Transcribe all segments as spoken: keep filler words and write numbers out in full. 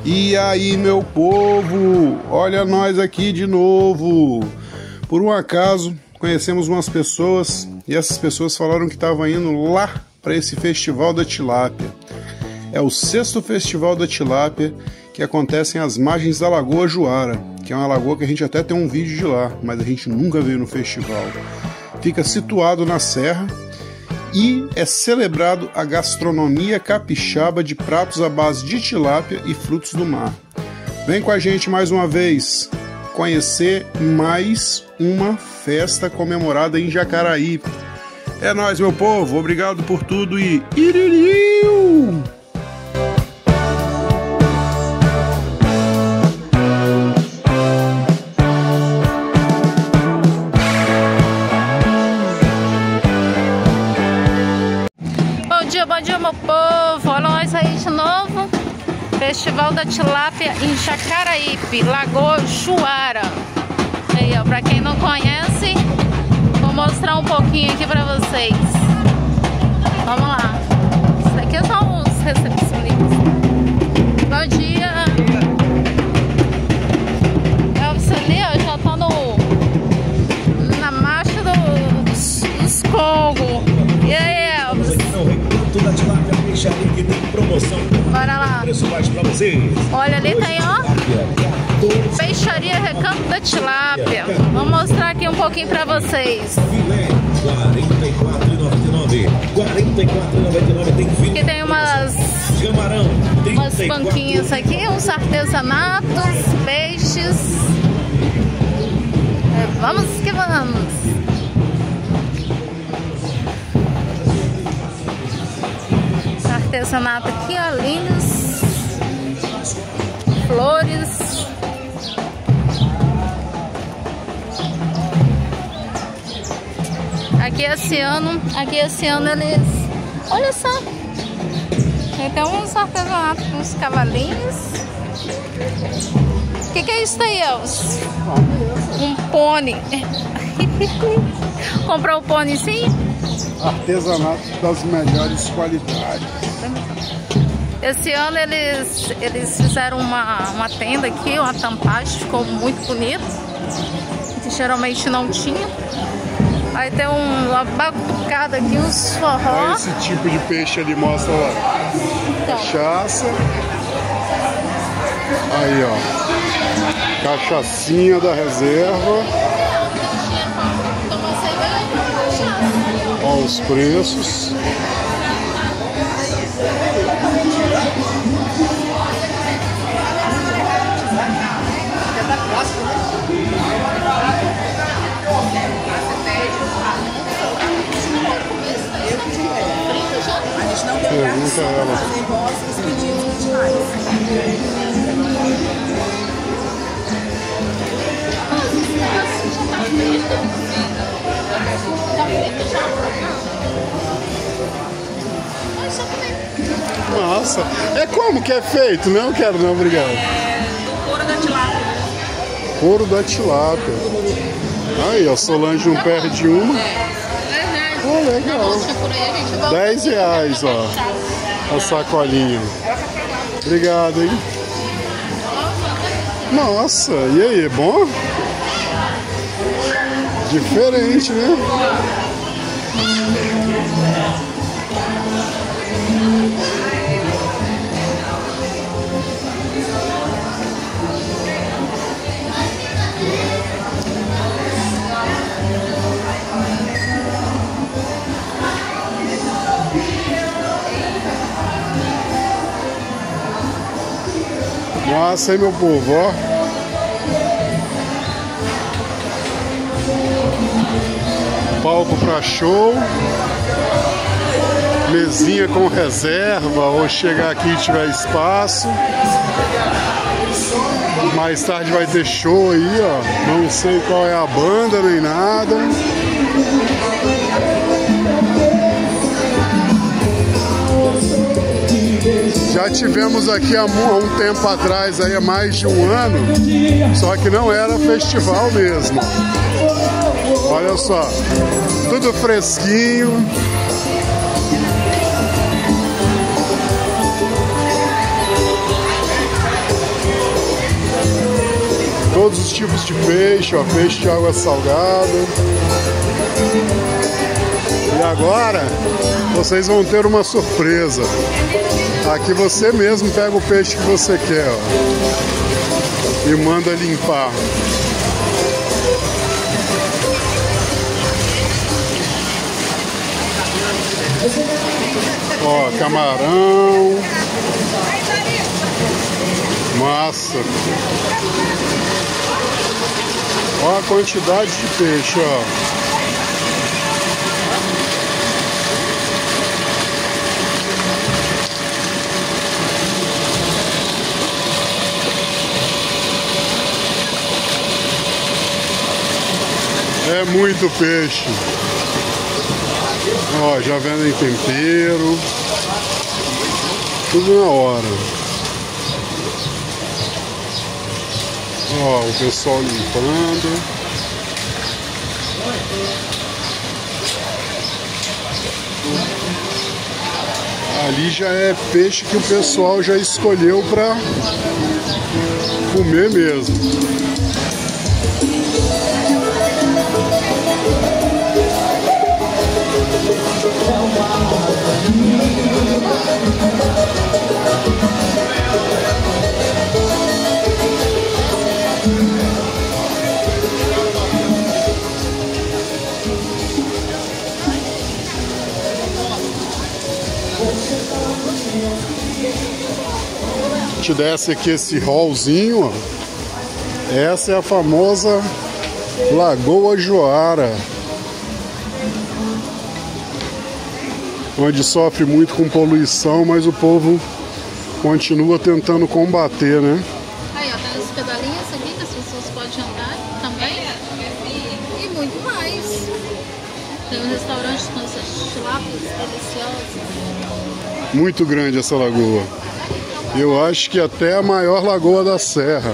E aí, meu povo, olha nós aqui de novo. Por um acaso, conhecemos umas pessoas e essas pessoas falaram que estavam indo lá para esse Festival da Tilápia. É o sexto Festival da Tilápia que acontece às margens da Lagoa Juara, que é uma lagoa que a gente até tem um vídeo de lá, mas a gente nunca veio no festival. Fica situado na serra e é celebrado a gastronomia capixaba de pratos à base de tilápia e frutos do mar. Vem com a gente mais uma vez conhecer mais uma festa comemorada em Jacaraípe. É nóis, meu povo, obrigado por tudo e iririu! Bom dia, meu povo! Olha nós aí de novo. Festival da Tilápia em Jacaraípe, Lagoa Juara. Aí, ó, pra quem não conhece, vou mostrar um pouquinho aqui pra vocês. Vamos lá. Isso daqui são os recepcionistas. Bom dia! Elvis ali, ó, já tá no, na marcha dos, dos Congo. E aí, Elvis? Da Tilápia Peixaria que tem promoção. Bora lá. Preço baixo pra vocês. Olha ali, tem, ó. Peixaria Recanto da Tilápia. Vou mostrar aqui um pouquinho pra vocês. Filé, quarenta e quatro reais e noventa e nove centavos. quarenta e quatro reais e noventa e nove centavos. Tem filé. Aqui tem umas... Camarão. Umas banquinhas aqui, uns artesanatos, peixes. É, vamos que vamos. Artesanato aqui, ó, lindos, flores. Aqui esse ano, aqui esse ano eles, olha só, tem até uns artesanatos com uns cavalinhos. O que, que é isso aí, Elvis? Um pônei. Comprou o pônei sim? Artesanato das melhores qualidades. Esse ano eles, eles fizeram uma, uma tenda aqui, uma tampagem, ficou muito bonito, que geralmente não tinha. Aí tem um, uma batucada aqui, uns forró. Esse tipo de peixe ali, mostra lá. Então. Cachaça. Aí, ó. Cachaçinha da reserva. Olha os preços. Pergunta ela. Nossa, é como que é feito? Não quero não, obrigado. É do couro da tilápia. Couro da tilápia. Aí, ó, Solange não perde uma. Oh, legal. dez reais, ó. A sacolinha. Obrigado, hein? Nossa, e aí, é bom? Diferente, né? Nossa, aí, meu povo, ó. Palco para show. Mesinha com reserva, ou chegar aqui e tiver espaço. Mais tarde vai ter show aí, ó. Não sei qual é a banda nem nada. Já tivemos aqui há um tempo atrás, aí, há mais de um ano, só que não era festival mesmo. Olha só, tudo fresquinho. todos os tipos de peixe, ó, peixe de água salgada. E agora vocês vão ter uma surpresa. Aqui você mesmo pega o peixe que você quer, ó, e manda limpar. Ó, camarão. Massa. Ó a quantidade de peixe, ó. É muito peixe. Ó, já vendem tempero. Tudo na hora. Ó, o pessoal limpando. Ali já é peixe que o pessoal já escolheu para comer mesmo. Te desce aqui esse rolzinho, ó. Essa é a famosa Lagoa Joara, onde sofre muito com poluição, mas o povo continua tentando combater, né? Aí, ó, tem as pedalinhas aqui que as pessoas podem andar também. E muito mais. Tem um restaurante com essas tilápias deliciosas. Muito grande essa lagoa. Eu acho que até a maior lagoa da Serra.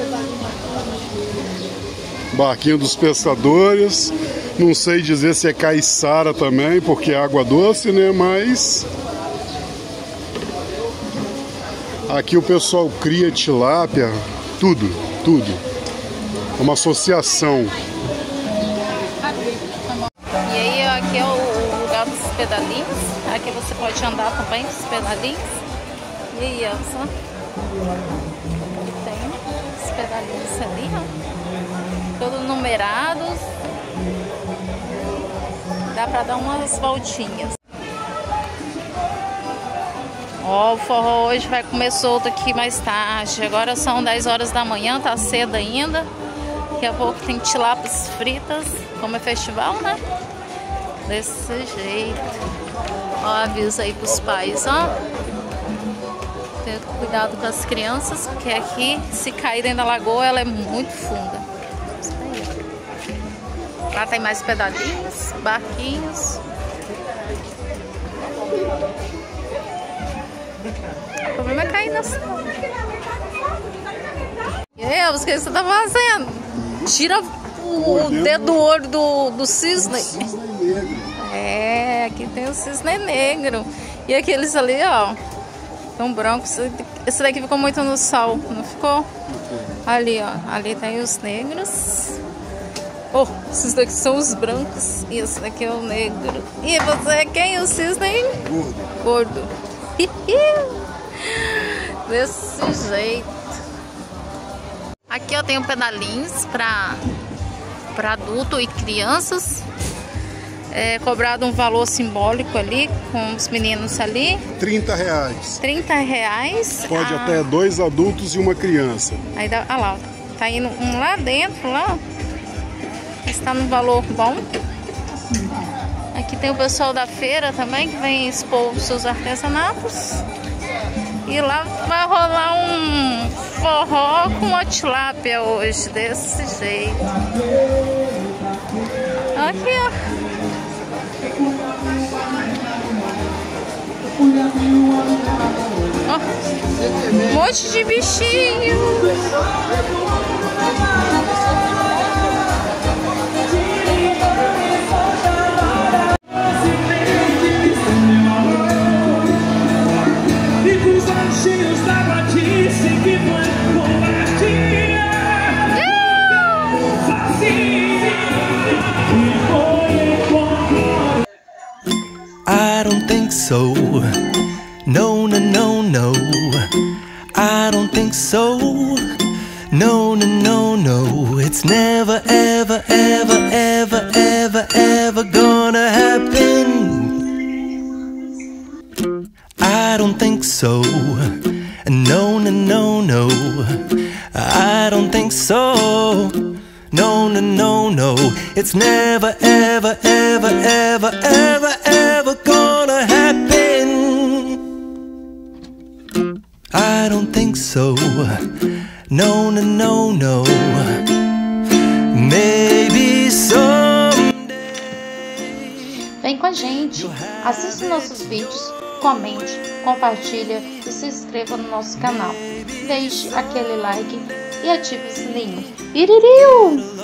Barquinho dos pescadores. Não sei dizer se é caiçara também, porque é água doce, né? Mas aqui o pessoal cria tilápia, tudo, tudo. É uma associação. E aí, ó, aqui é o lugar dos pedalinhos. Aqui você pode andar também com os pedalinhos. E aí, ó, só. Tem os pedalinhos ali, ó. Todos numerados. Dá pra dar umas voltinhas. Ó, o forró hoje vai comer solto aqui mais tarde. Agora são dez horas da manhã, tá cedo ainda. Daqui a pouco tem tilápias fritas. Como é festival, né? Desse jeito. Ó, aviso aí pros pais, ó. Ter cuidado com as crianças, porque aqui, se cair dentro da lagoa, ela é muito funda. Lá tem mais pedalinhos, barquinhos. O problema é cair nas... E aí, o que você tá fazendo? Tira o dedo do olho do, do cisne. É, aqui tem o cisne negro. E aqueles ali, ó, tão brancos. Esse daqui ficou muito no sol, não ficou? Ali, ó, ali tem os negros. Oh, esses daqui são os brancos e esse daqui é o negro. E você é quem? O cisne? Gordo. Gordo. Desse jeito. Aqui eu tenho pedalinhos para para adulto e crianças. É cobrado um valor simbólico ali com os meninos ali. trinta reais. trinta reais. Pode ah. até dois adultos e uma criança. Aí dá, ah lá, tá indo um lá dentro, lá. Está no valor bom. Aqui tem o pessoal da feira também que vem expor os seus artesanatos. E lá vai rolar um forró com a tilápia hoje, desse jeito. Aqui, ó. Ó, um monte de bichinho. Cheios d'água disse que foi covardia. so. No, no, no, no, I don't think so. No, no, no, no, it's never, ever, ever, ever, ever, ever gonna happen. I don't think so. No, no, no, no, I don't think so. No, no, no, no, it's never, ever, ever, ever, ever, ever gonna happen. I don't think so. No, no, no, no. Maybe someday. Vem com a gente, assista nossos vídeos, comente, compartilha e se inscreva no nosso canal. Deixe aquele like e ative o sininho. Iririu!